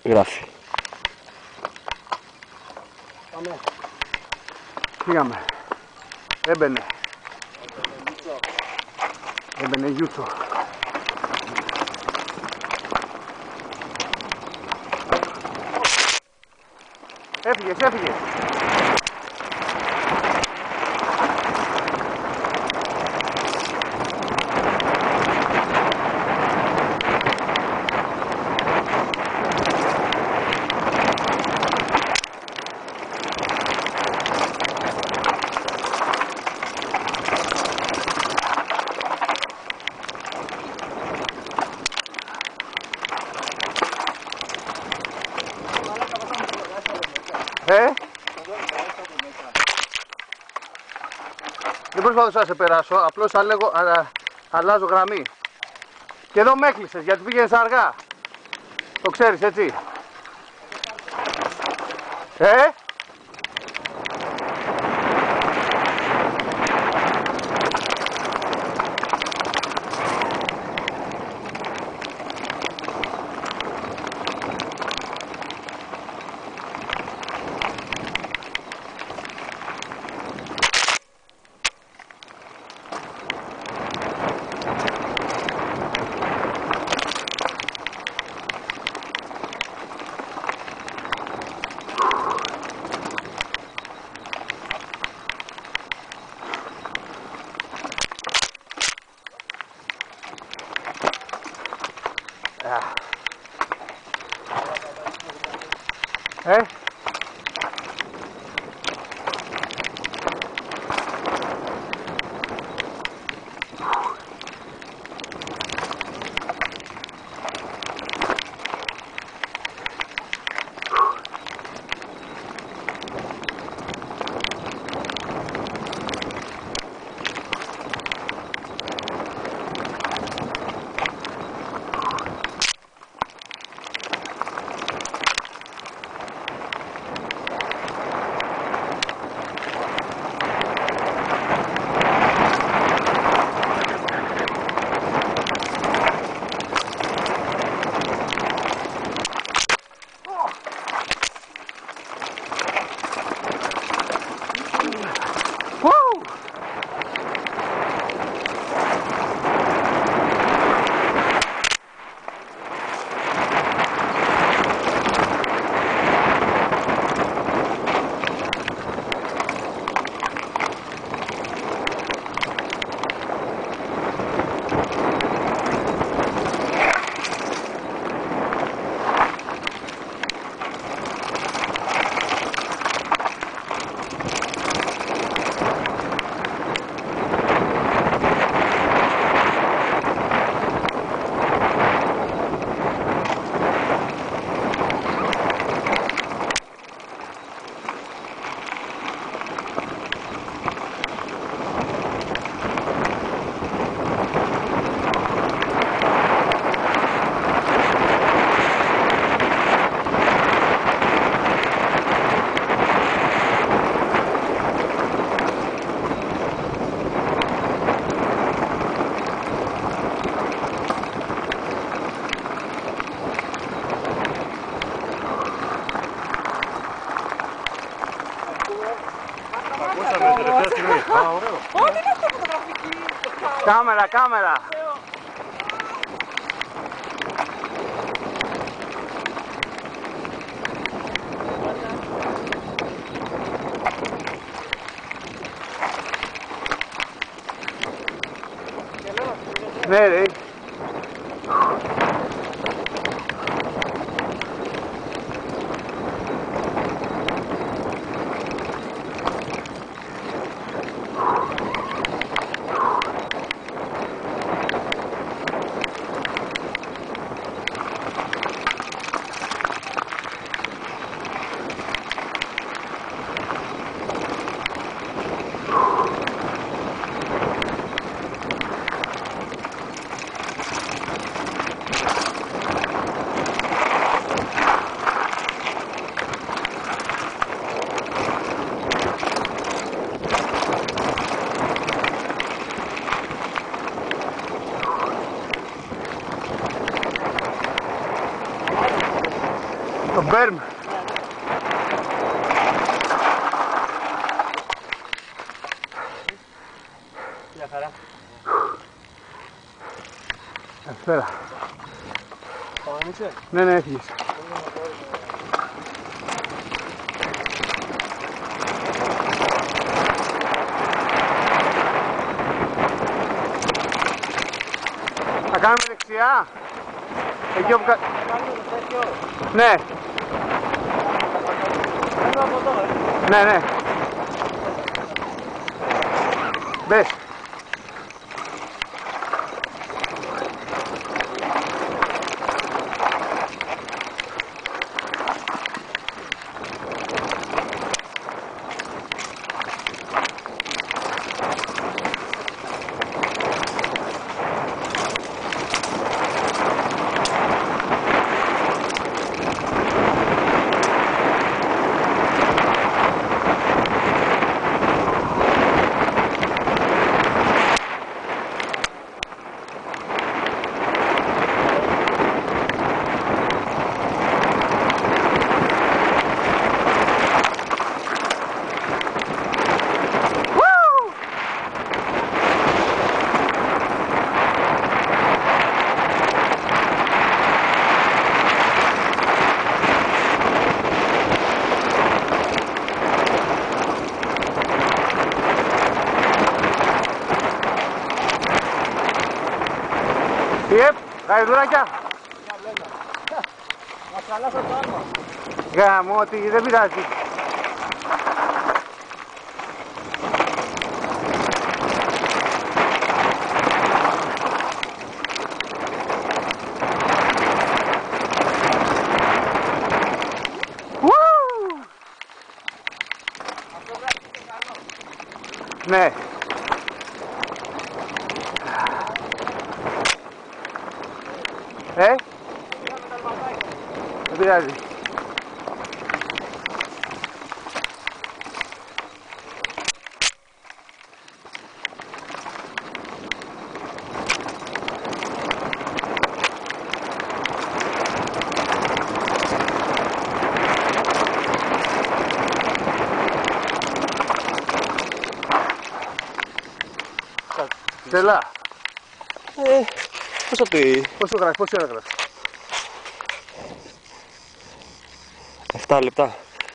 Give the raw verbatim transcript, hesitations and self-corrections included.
Γράφει. Πάμε. Φύγαμε. Έμπαινε. Έμπαινε γιούτσο. Έφυγες, έφυγες. Ε? Δεν προσπαθούσα να σε περάσω, απλώς αλέγω, α, αλλάζω γραμμή. Και εδώ με έκλεισες γιατί πήγαινες αργά. Το ξέρεις, έτσι. Ε? Ε? Ό,τι είναι αυτό φωτογραφική. Κάμερα, κάμερα. Ναι, ρε. Το μπέρμ. Μια χαρά. Καλησπέρα. Σταματήσε. Ναι, ναι, έφυγες. Θα κάνουμε δεξιά. Εκεί όπου... Ναι. Ναι, ναι. Μπες. Yep, γαϊδουράκια. Να χαλάσω το άλμα. Γαμώτη, δεν πειράζει. Αυτό βράδυ είναι καλό. Ναι. Ε, δεν πειράζει. Στελά. Ε, πόσο πει. Πόσο γράφει, πόσο έγραφε. επτά λεπτά.